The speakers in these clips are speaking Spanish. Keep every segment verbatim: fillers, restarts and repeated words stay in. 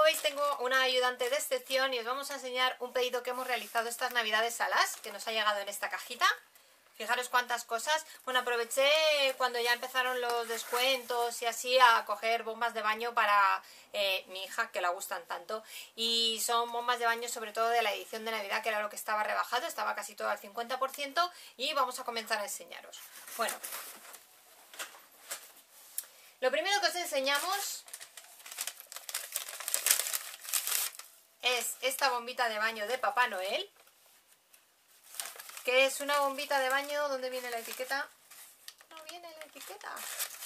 veis tengo una ayudante de excepción y os vamos a enseñar un pedido que hemos realizado estas navidades a las que nos ha llegado en esta cajita. Fijaros cuántas cosas. Bueno, aproveché cuando ya empezaron los descuentos y así a coger bombas de baño para eh, mi hija, que la gustan tanto. Y son bombas de baño sobre todo de la edición de Navidad, que era lo que estaba rebajado, estaba casi todo al cincuenta por ciento y vamos a comenzar a enseñaros. Bueno, lo primero que os enseñamos es esta bombita de baño de Papá Noel, que es una bombita de baño. ¿Dónde viene la etiqueta? No viene la etiqueta.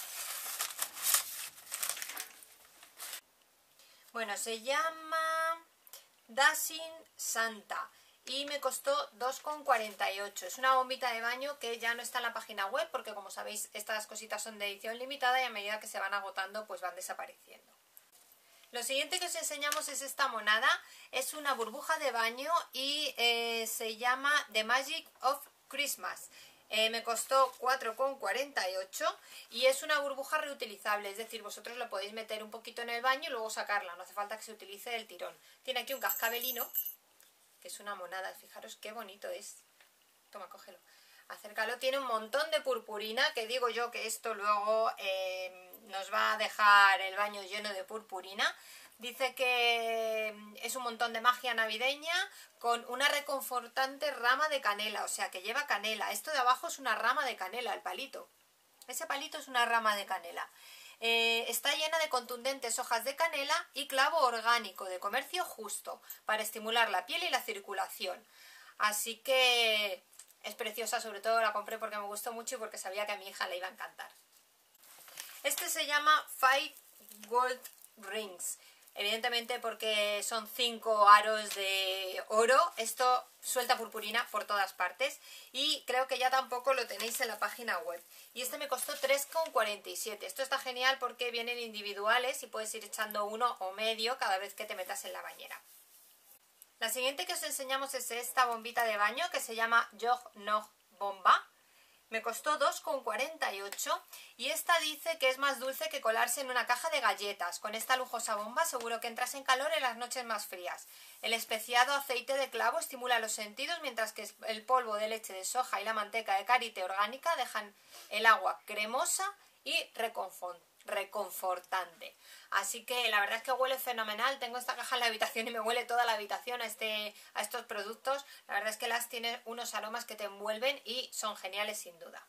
Bueno, se llama Dashing Santa y me costó dos con cuarenta y ocho. Es una bombita de baño que ya no está en la página web porque, como sabéis, estas cositas son de edición limitada y a medida que se van agotando pues van desapareciendo. Lo siguiente que os enseñamos es esta monada. Es una burbuja de baño y eh, se llama The Magic of Christmas. Eh, me costó cuatro con cuarenta y ocho y es una burbuja reutilizable, es decir, vosotros lo podéis meter un poquito en el baño y luego sacarla, no hace falta que se utilice el tirón. Tiene aquí un cascabelino, que es una monada, fijaros qué bonito es. Toma, cógelo. Acércalo, tiene un montón de purpurina, que digo yo que esto luego eh, nos va a dejar el baño lleno de purpurina. Dice que es un montón de magia navideña con una reconfortante rama de canela, o sea que lleva canela. Esto de abajo es una rama de canela, el palito. Ese palito es una rama de canela. Eh, está llena de contundentes hojas de canela y clavo orgánico de comercio justo para estimular la piel y la circulación. Así que es preciosa, sobre todo la compré porque me gustó mucho y porque sabía que a mi hija le iba a encantar. Este se llama Five Gold Rings. Evidentemente porque son cinco aros de oro. Esto suelta purpurina por todas partes y creo que ya tampoco lo tenéis en la página web. Y este me costó tres con cuarenta y siete. Esto está genial porque vienen individuales y puedes ir echando uno o medio cada vez que te metas en la bañera. La siguiente que os enseñamos es esta bombita de baño que se llama Yog Nog Bomba. Me costó dos con cuarenta y ocho y esta dice que es más dulce que colarse en una caja de galletas. Con esta lujosa bomba seguro que entras en calor en las noches más frías. El especiado aceite de clavo estimula los sentidos, mientras que el polvo de leche de soja y la manteca de karité orgánica dejan el agua cremosa y reconfortante. Así que la verdad es que huele fenomenal. Tengo esta caja en la habitación y me huele toda la habitación a, este, a estos productos. La verdad es que las tienen unos aromas que te envuelven y son geniales sin duda.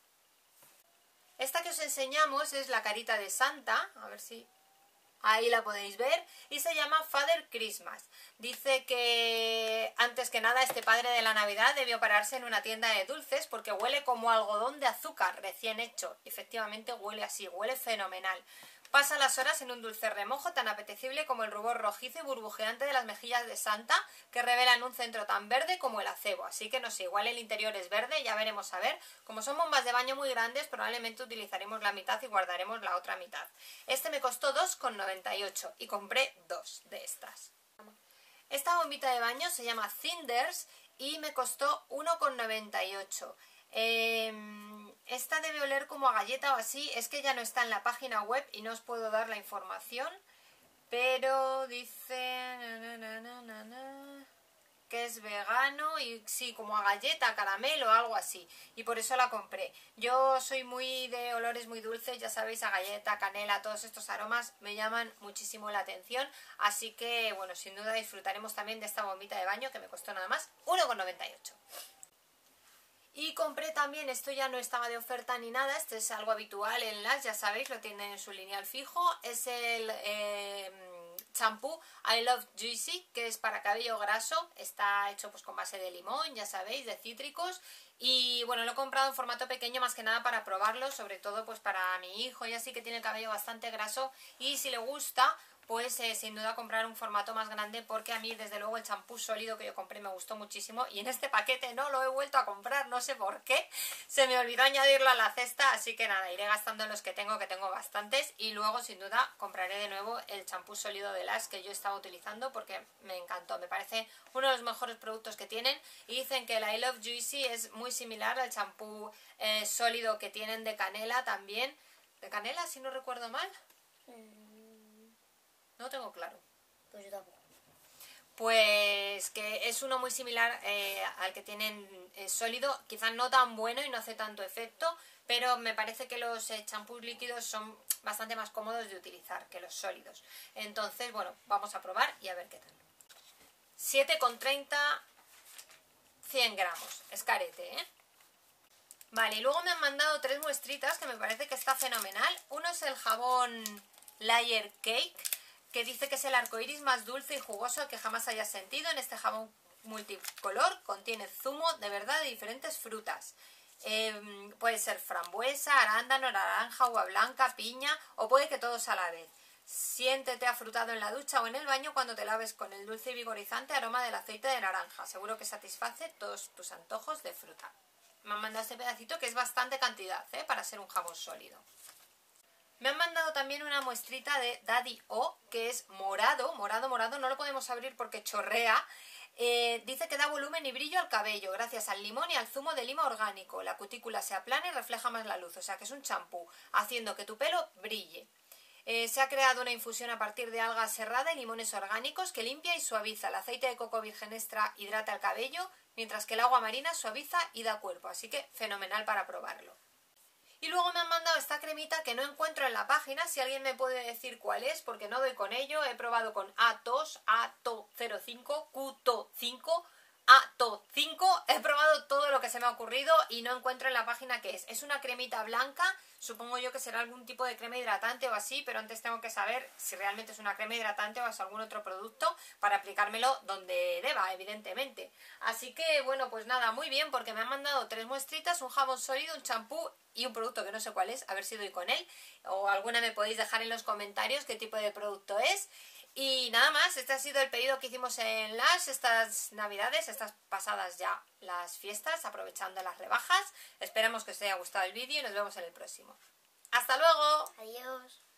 Esta que os enseñamos es la carita de Santa, a ver si ahí la podéis ver, y se llama Father Christmas. Dice que antes que nada este padre de la Navidad debió pararse en una tienda de dulces porque huele como algodón de azúcar recién hecho. Efectivamente huele así, huele fenomenal. Pasa las horas en un dulce remojo tan apetecible como el rubor rojizo y burbujeante de las mejillas de Santa, que revelan un centro tan verde como el acebo. Así que no sé, igual el interior es verde, ya veremos a ver. Como son bombas de baño muy grandes, probablemente utilizaremos la mitad y guardaremos la otra mitad. Este me costó dos con noventa y ocho y compré dos de estas. Esta bombita de baño se llama Cinders y me costó uno con noventa y ocho. Eh, esta debe oler como a galleta o así. Es que ya no está en la página web y no os puedo dar la información, pero dice na, na, na, na, na, que es vegano y sí, como a galleta, caramelo o algo así, y por eso la compré. Yo soy muy de olores muy dulces, ya sabéis, a galleta, canela, todos estos aromas me llaman muchísimo la atención, así que bueno, sin duda disfrutaremos también de esta bombita de baño que me costó nada más uno con noventa y ocho. Y compré también, esto ya no estaba de oferta ni nada, este es algo habitual en las, ya sabéis, lo tienen en su lineal fijo, es el eh, champú I Love Juicy, que es para cabello graso, está hecho pues con base de limón, ya sabéis, de cítricos, y bueno, lo he comprado en formato pequeño más que nada para probarlo, sobre todo pues para mi hijo y así, que tiene el cabello bastante graso, y si le gusta pues eh, sin duda comprar un formato más grande, porque a mí desde luego el champú sólido que yo compré me gustó muchísimo y en este paquete no lo he vuelto a comprar, no sé por qué, se me olvidó añadirlo a la cesta, así que nada, iré gastando los que tengo, que tengo bastantes, y luego sin duda compraré de nuevo el champú sólido de Lush que yo estaba utilizando porque me encantó, me parece uno de los mejores productos que tienen, y dicen que el I Love Juicy es muy similar al champú eh, sólido que tienen de canela también, de canela si no recuerdo mal. No tengo claro. Pues yo tampoco. Pues que es uno muy similar eh, al que tienen eh, sólido, quizás no tan bueno y no hace tanto efecto, pero me parece que los eh, champús líquidos son bastante más cómodos de utilizar que los sólidos. Entonces, bueno, vamos a probar y a ver qué tal. siete con treinta, cien gramos, es carete, ¿eh? Vale, y luego me han mandado tres muestritas que me parece que está fenomenal. Uno es el jabón Layer Cake, que dice que es el arcoiris más dulce y jugoso que jamás hayas sentido. En este jabón multicolor contiene zumo de verdad de diferentes frutas. Eh, puede ser frambuesa, arándano, naranja, uva blanca, piña o puede que todos a la vez. Siéntete afrutado en la ducha o en el baño cuando te laves con el dulce y vigorizante aroma del aceite de naranja. Seguro que satisface todos tus antojos de fruta. Me han mandado este pedacito que es bastante cantidad, ¿eh? Para ser un jabón sólido. Me han mandado también una muestrita de Daddy O, que es morado, morado, morado, no lo podemos abrir porque chorrea. Eh, dice que da volumen y brillo al cabello gracias al limón y al zumo de lima orgánico. La cutícula se aplana y refleja más la luz, o sea que es un champú, haciendo que tu pelo brille. Eh, se ha creado una infusión a partir de alga serrada y limones orgánicos que limpia y suaviza. El aceite de coco virgen extra hidrata el cabello, mientras que el agua marina suaviza y da cuerpo, así que fenomenal para probarlo. Y luego me han mandado esta cremita que no encuentro en la página, si alguien me puede decir cuál es, porque no doy con ello. He probado con A T O S, A T O cero cinco, Q T O cinco, A T O cinco, he probado todo lo que se me ha ocurrido y no encuentro en la página qué es. Es una cremita blanca, supongo yo que será algún tipo de crema hidratante o así, pero antes tengo que saber si realmente es una crema hidratante o es algún otro producto para aplicármelo donde deba, evidentemente. Así que, bueno, pues nada, muy bien, porque me han mandado tres muestritas, un jabón sólido, un champú y un producto que no sé cuál es, a ver si doy con él, o alguna me podéis dejar en los comentarios qué tipo de producto es. Y nada más, este ha sido el pedido que hicimos en Lush estas navidades, estas pasadas ya las fiestas, aprovechando las rebajas. Esperamos que os haya gustado el vídeo y nos vemos en el próximo. ¡Hasta luego! Adiós.